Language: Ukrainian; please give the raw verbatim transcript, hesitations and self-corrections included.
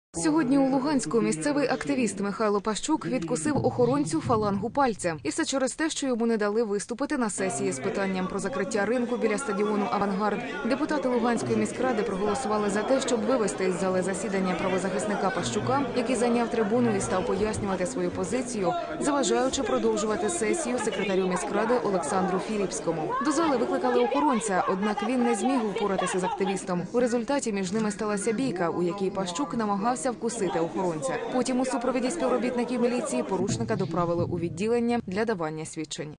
Сьогодні у Луганську місцевий активіст Михайло Пащук відкусив охоронцю фалангу пальця. І все через те, що йому не дали виступити на сесії з питанням про закриття ринку біля стадіону «Авангард». Депутати Луганської міськради проголосували за те, щоб вивести із зали засідання правозахисника Пащука, який зайняв трибуну і став пояснювати свою позицію, заважаючи продовжувати сесію секретарю міськради Олександру Філіпському. До зали викликали охоронця, однак він не зміг упоратися з активістом. У результаті між ними сталася бійка, у якій Пащук намагався вкусити охоронця. Потім у супровіді співробітників міліції порушника доправили у відділення для давання свідчень.